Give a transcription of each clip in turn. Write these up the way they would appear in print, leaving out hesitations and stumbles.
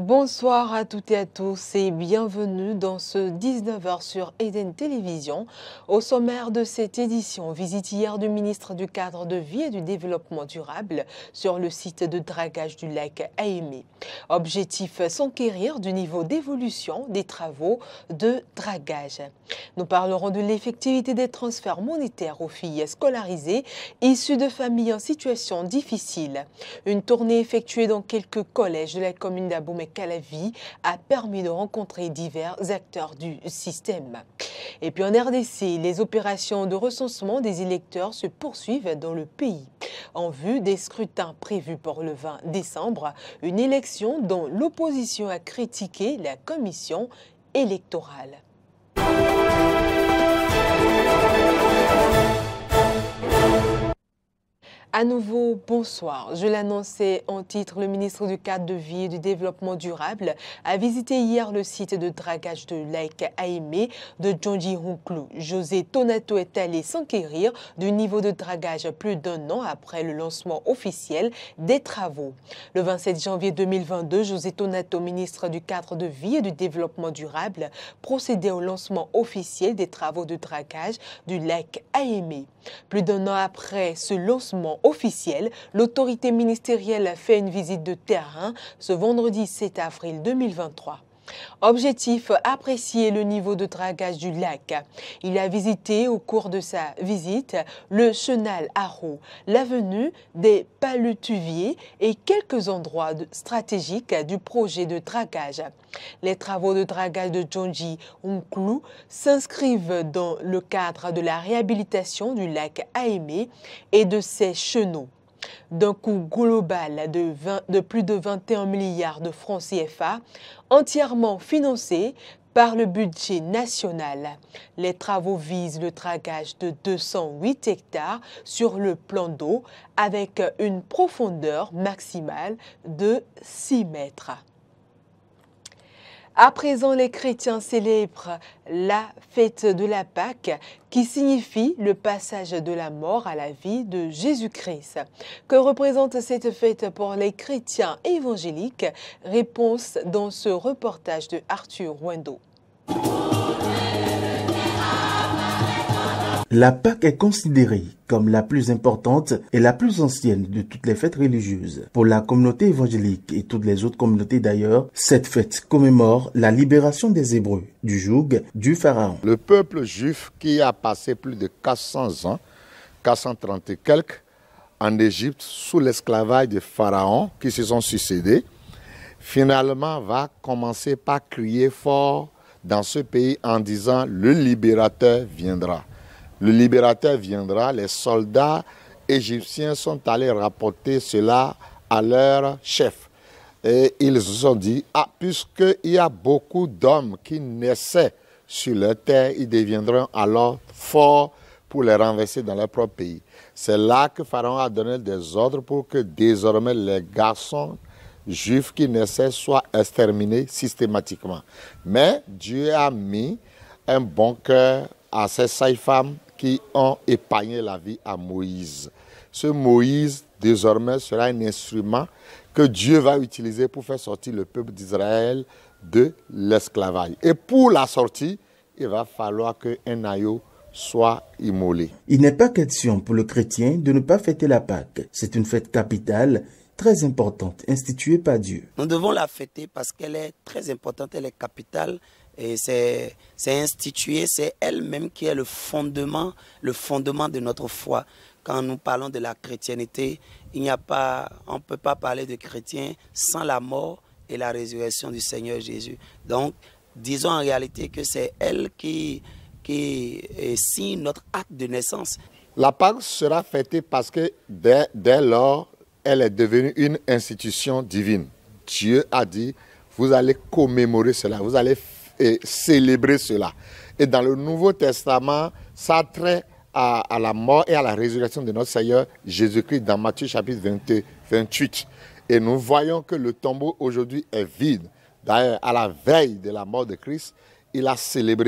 Bonsoir à toutes et à tous et bienvenue dans ce 19h sur Eden Télévision. Au sommaire de cette édition, visite hier du ministre du Cadre de Vie et du Développement durable sur le site de dragage du lac Aimé. Objectif, s'enquérir du niveau d'évolution des travaux de dragage. Nous parlerons de l'effectivité des transferts monétaires aux filles scolarisées issues de familles en situation difficile. Une tournée effectuée dans quelques collèges de la commune d'Abomey-Calavi a permis de rencontrer divers acteurs du système. Et puis en RDC, les opérations de recensement des électeurs se poursuivent dans le pays. En vue des scrutins prévus pour le 20 décembre, une élection dont l'opposition a critiqué la commission électorale. À nouveau, bonsoir. Je l'annonçais en titre, le ministre du Cadre de Vie et du Développement durable a visité hier le site de dragage de lac Aimé de Djondji-Hounklou. José Tonato est allé s'enquérir du niveau de dragage plus d'un an après le lancement officiel des travaux. Le 27 janvier 2022, José Tonato, ministre du Cadre de Vie et du Développement durable, procédait au lancement officiel des travaux de dragage du lac Aimé. Plus d'un an après ce lancement officiel, l'autorité ministérielle a fait une visite de terrain ce vendredi 7 avril 2023. Objectif, apprécier le niveau de dragage du lac. Il a visité au cours de sa visite le chenal Haro, l'avenue des Palutuviers et quelques endroits stratégiques du projet de dragage. Les travaux de dragage de Djondji-Hounklou s'inscrivent dans le cadre de la réhabilitation du lac Aimé et de ses chenaux. D'un coût global de plus de 21 milliards de francs CFA, entièrement financés par le budget national. Les travaux visent le dragage de 208 hectares sur le plan d'eau avec une profondeur maximale de 6 mètres. À présent, les chrétiens célèbrent la fête de la Pâque qui signifie le passage de la mort à la vie de Jésus-Christ. Que représente cette fête pour les chrétiens évangéliques? Réponse dans ce reportage de Arthur Wendo. La Pâque est considérée comme la plus importante et la plus ancienne de toutes les fêtes religieuses. Pour la communauté évangélique et toutes les autres communautés d'ailleurs, cette fête commémore la libération des Hébreux du joug du Pharaon. Le peuple juif qui a passé plus de 400 ans, 430 et quelques, en Égypte sous l'esclavage des pharaons qui se sont succédés, finalement va commencer par crier fort dans ce pays en disant « le libérateur viendra ». Le libérateur viendra, les soldats égyptiens sont allés rapporter cela à leur chef. Et ils se sont dit, puisqu'il y a beaucoup d'hommes qui naissaient sur leur terre, ils deviendront alors forts pour les renverser dans leur propre pays. C'est là que Pharaon a donné des ordres pour que désormais les garçons juifs qui naissaient soient exterminés systématiquement. Mais Dieu a mis un bon cœur à ces sages femmes qui ont épargné la vie à Moïse. Ce Moïse, désormais, sera un instrument que Dieu va utiliser pour faire sortir le peuple d'Israël de l'esclavage. Et pour la sortie, il va falloir qu'un agneau soit immolé. Il n'est pas question pour le chrétien de ne pas fêter la Pâque. C'est une fête capitale très importante, instituée par Dieu. Nous devons la fêter parce qu'elle est très importante, elle est capitale. Et c'est institué, c'est elle-même qui est le fondement de notre foi. Quand nous parlons de la chrétienté, on ne peut pas parler de chrétien sans la mort et la résurrection du Seigneur Jésus. Donc, disons en réalité que c'est elle qui signe notre acte de naissance. La Pâque sera fêtée parce que dès lors, elle est devenue une institution divine. Dieu a dit, vous allez commémorer cela, vous allez célébrer cela. Et dans le Nouveau Testament, ça a trait à la mort et à la résurrection de notre Seigneur Jésus-Christ dans Matthieu chapitre 28. Et nous voyons que le tombeau aujourd'hui est vide. D'ailleurs, à la veille de la mort de Christ, il a célébré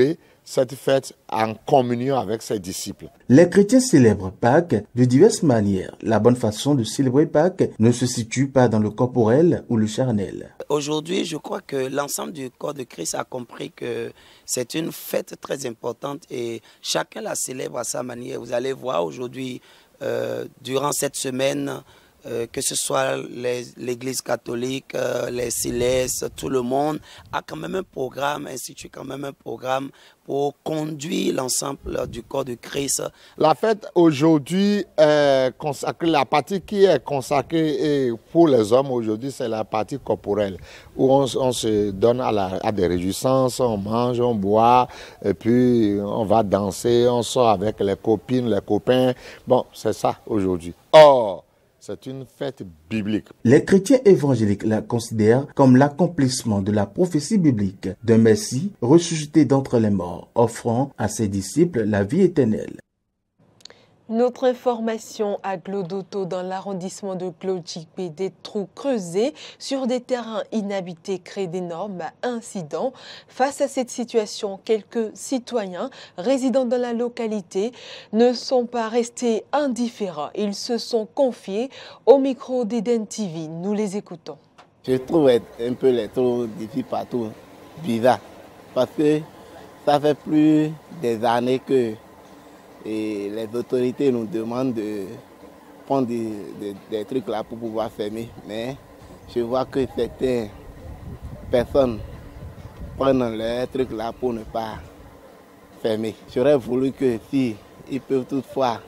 cette fête en communion avec ses disciples. Les chrétiens célèbrent Pâques de diverses manières. La bonne façon de célébrer Pâques ne se situe pas dans le corporel ou le charnel. Aujourd'hui, je crois que l'ensemble du corps de Christ a compris que c'est une fête très importante et chacun la célèbre à sa manière. Vous allez voir aujourd'hui, durant cette semaine, que ce soit l'Église catholique, les Célestes, tout le monde a quand même un programme, institue quand même un programme pour conduire l'ensemble du corps de Christ. La fête aujourd'hui est consacrée, la partie qui est consacrée pour les hommes aujourd'hui, c'est la partie corporelle, où on se donne à des réjouissances, on mange, on boit, et puis on va danser, on sort avec les copines, les copains. Bon, c'est ça aujourd'hui. Or, c'est une fête biblique. Les chrétiens évangéliques la considèrent comme l'accomplissement de la prophétie biblique d'un Messie ressuscité d'entre les morts, offrant à ses disciples la vie éternelle. Une autre information à Glodoto, dans l'arrondissement de Glodjikbe, des trous creusés sur des terrains inhabités créent d'énormes incidents. Face à cette situation, quelques citoyens résidant dans la localité ne sont pas restés indifférents. Ils se sont confiés au micro d'Eden TV. Nous les écoutons. Je trouve un peu les trous d'ici partout bizarres parce que ça fait plus des années que et les autorités nous demandent de prendre des trucs là pour pouvoir fermer. Mais je vois que certaines personnes prennent les trucs là pour ne pas fermer. J'aurais voulu que si ils peuvent toutefois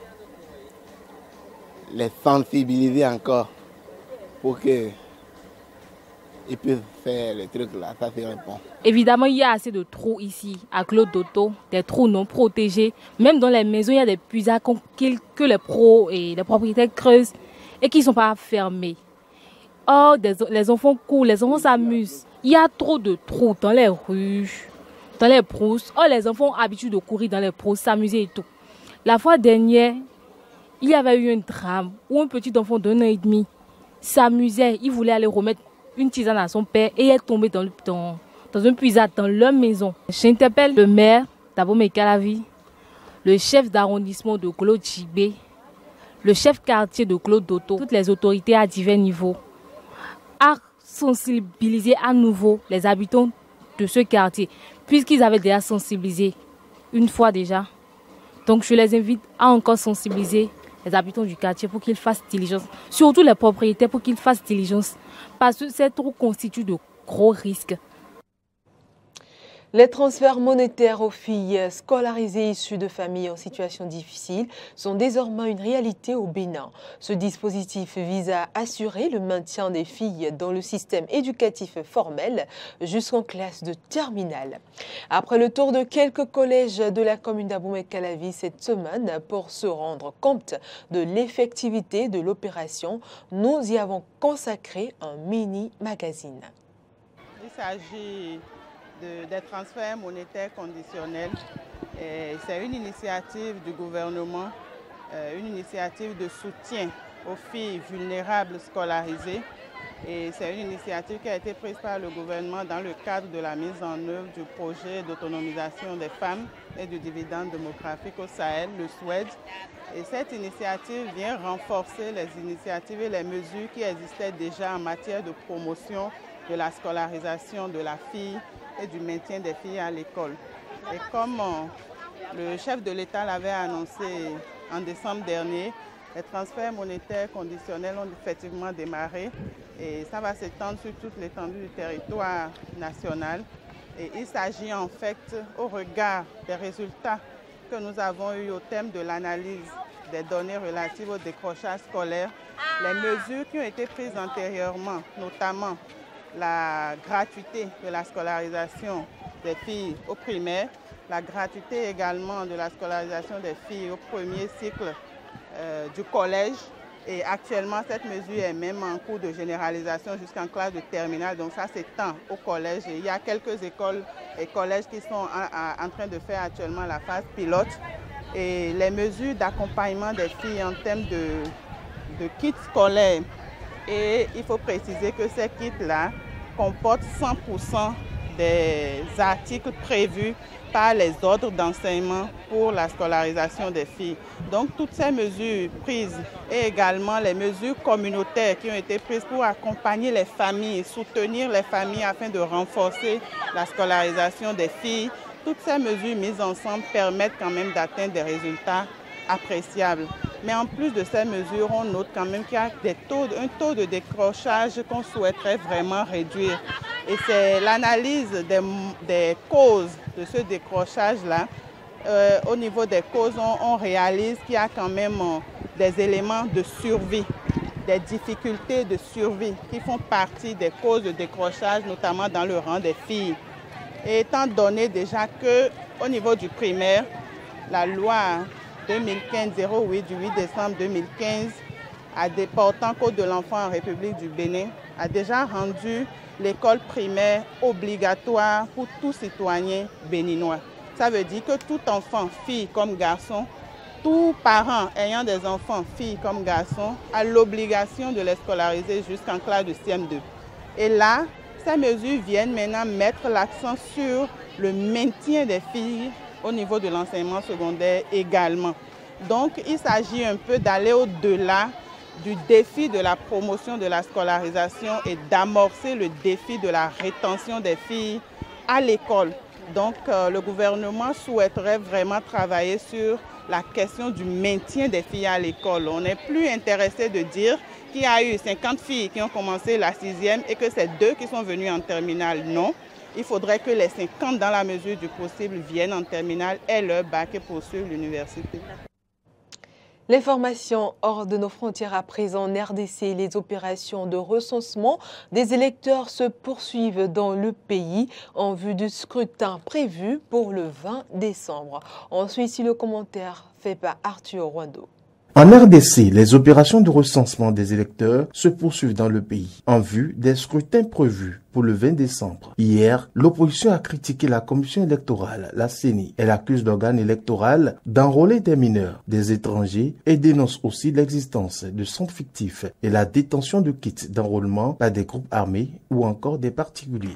les sensibiliser encore pour qu'ils puissent faire les trucs là, ça serait bon. Évidemment, il y a assez de trous ici, à Glodoto, des trous non protégés. Même dans les maisons, il y a des puisards que les pros et les propriétaires creusent et qui ne sont pas fermés. Or, les enfants courent, les enfants s'amusent. Il y a trop de trous dans les rues, dans les brousses. Or, les enfants ont l'habitude de courir dans les brousses, s'amuser et tout. La fois dernière, il y avait eu un drame où un petit enfant d'1 an et demi s'amusait. Il voulait aller remettre une tisane à son père et est tombé dans un puisard dans leur maison. J'interpelle le maire d'Abomey Calavi, le chef d'arrondissement de Glodjikbe, le chef quartier de Glodoto, toutes les autorités à divers niveaux, à sensibiliser à nouveau les habitants de ce quartier, puisqu'ils avaient déjà sensibilisé une fois déjà. Donc je les invite à encore sensibiliser les habitants du quartier pour qu'ils fassent diligence, surtout les propriétaires pour qu'ils fassent diligence, parce que ces trous constituent de gros risques. Les transferts monétaires aux filles scolarisées issues de familles en situation difficile sont désormais une réalité au Bénin. Ce dispositif vise à assurer le maintien des filles dans le système éducatif formel jusqu'en classe de terminale. Après le tour de quelques collèges de la commune d'Abomey Calavi cette semaine pour se rendre compte de l'effectivité de l'opération, nous y avons consacré un mini-magazine. Il s'agit des transferts monétaires conditionnels. C'est une initiative du gouvernement, une initiative de soutien aux filles vulnérables scolarisées. Et c'est une initiative qui a été prise par le gouvernement dans le cadre de la mise en œuvre du projet d'autonomisation des femmes et du dividende démographique au Sahel, le SWED. Et cette initiative vient renforcer les initiatives et les mesures qui existaient déjà en matière de promotion de la scolarisation de la fille et du maintien des filles à l'école. Et comme le chef de l'État l'avait annoncé en décembre dernier, les transferts monétaires conditionnels ont effectivement démarré et ça va s'étendre sur toute l'étendue du territoire national. Et il s'agit en fait, au regard des résultats que nous avons eus au thème de l'analyse des données relatives au décrochage scolaire, les mesures qui ont été prises antérieurement, notamment la gratuité de la scolarisation des filles au primaire, la gratuité également de la scolarisation des filles au premier cycle du collège. Et actuellement, cette mesure est même en cours de généralisation jusqu'en classe de terminale. Donc ça s'étend au collège. Et il y a quelques écoles et collèges qui sont en train de faire actuellement la phase pilote. Et les mesures d'accompagnement des filles en termes de kits scolaires. Et il faut préciser que ces kits-là comportent 100% des articles prévus par les ordres d'enseignement pour la scolarisation des filles. Donc toutes ces mesures prises et également les mesures communautaires qui ont été prises pour accompagner les familles, soutenir les familles afin de renforcer la scolarisation des filles, toutes ces mesures mises ensemble permettent quand même d'atteindre des résultats appréciables. Mais en plus de ces mesures, on note quand même qu'il y a un taux de décrochage qu'on souhaiterait vraiment réduire. Et c'est l'analyse des causes de ce décrochage-là. Au niveau des causes, on réalise qu'il y a quand même des éléments de survie, des difficultés de survie qui font partie des causes de décrochage, notamment dans le rang des filles. Et étant donné déjà qu'au niveau du primaire, la loi 2015-08 du 8 décembre 2015 portant Code de l'enfant en République du Bénin a déjà rendu l'école primaire obligatoire pour tout citoyen béninois. Ça veut dire que tout enfant, fille comme garçon, tout parent ayant des enfants, filles comme garçons, a l'obligation de les scolariser jusqu'en classe de CM2. Et là, ces mesures viennent maintenant mettre l'accent sur le maintien des filles au niveau de l'enseignement secondaire également. Donc, il s'agit un peu d'aller au-delà du défi de la promotion de la scolarisation et d'amorcer le défi de la rétention des filles à l'école. Donc, le gouvernement souhaiterait vraiment travailler sur la question du maintien des filles à l'école. On n'est plus intéressé de dire qu'il y a eu 50 filles qui ont commencé la 6e et que c'est 2 qui sont venues en terminale. Non. Il faudrait que les 50, dans la mesure du possible, viennent en terminale, aient leur bac et poursuivent l'université. L'information hors de nos frontières à présent en RDC, les opérations de recensement des électeurs se poursuivent dans le pays en vue du scrutin prévu pour le 20 décembre. On suit ici le commentaire fait par Arthur Rwando. En RDC, les opérations de recensement des électeurs se poursuivent dans le pays en vue des scrutins prévus pour le 20 décembre. Hier, l'opposition a critiqué la commission électorale, la CENI. Elle accuse l'organe électoral d'enrôler des mineurs, des étrangers et dénonce aussi l'existence de centres fictifs et la détention de kits d'enrôlement par des groupes armés ou encore des particuliers.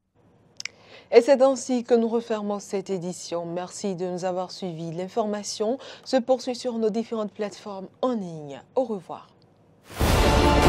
Et c'est ainsi que nous refermons cette édition. Merci de nous avoir suivis. L'information se poursuit sur nos différentes plateformes en ligne. Au revoir.